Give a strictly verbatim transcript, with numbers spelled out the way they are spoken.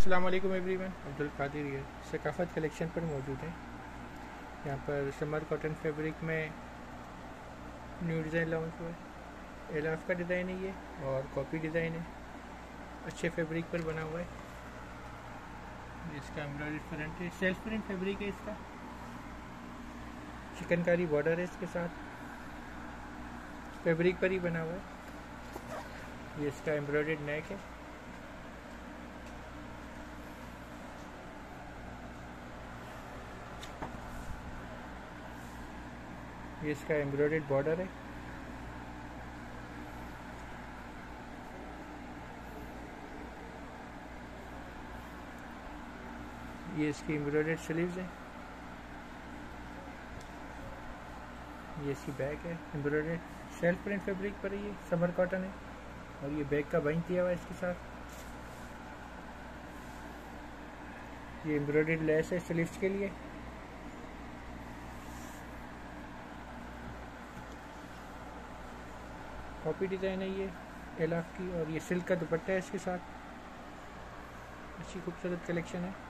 अस्सलाम वालेकुम एवरीवन, अब्दुल कादिर ये सकाफत कलेक्शन पर मौजूद है। यहाँ पर समर कॉटन फैब्रिक में न्यू डिज़ाइन लॉन्च हुआ है। एलाफ का डिज़ाइन है ये और कॉपी डिज़ाइन है, अच्छे फैब्रिक पर बना हुआ है। इसका एम्ब्रॉयडरी फ्रंट है, सेल्फ प्रिंट फैब्रिक है। इसका चिकनकारी बॉर्डर है, इसके साथ फैब्रिक पर ही बना हुआ है। ये इसका एम्ब्रॉयडर्ड नेक है। ये इसका एम्ब्रॉयडर्ड बॉर्डर है। ये इसकी एम्ब्रॉयडर्ड स्लीव्स है। ये इसकी बैक है, एम्ब्रॉयडर्ड सेल्फ प्रिंट फैब्रिक पर है। ये समर कॉटन है और ये बैक का बंच दिया हुआ है इसके साथ। ये एम्ब्रॉयडर्ड लेस है स्लीव्स के लिए। कॉपी डिज़ाइन है ये एलाफ की, और ये सिल्क का दुपट्टा है इसके साथ। अच्छी खूबसूरत कलेक्शन है।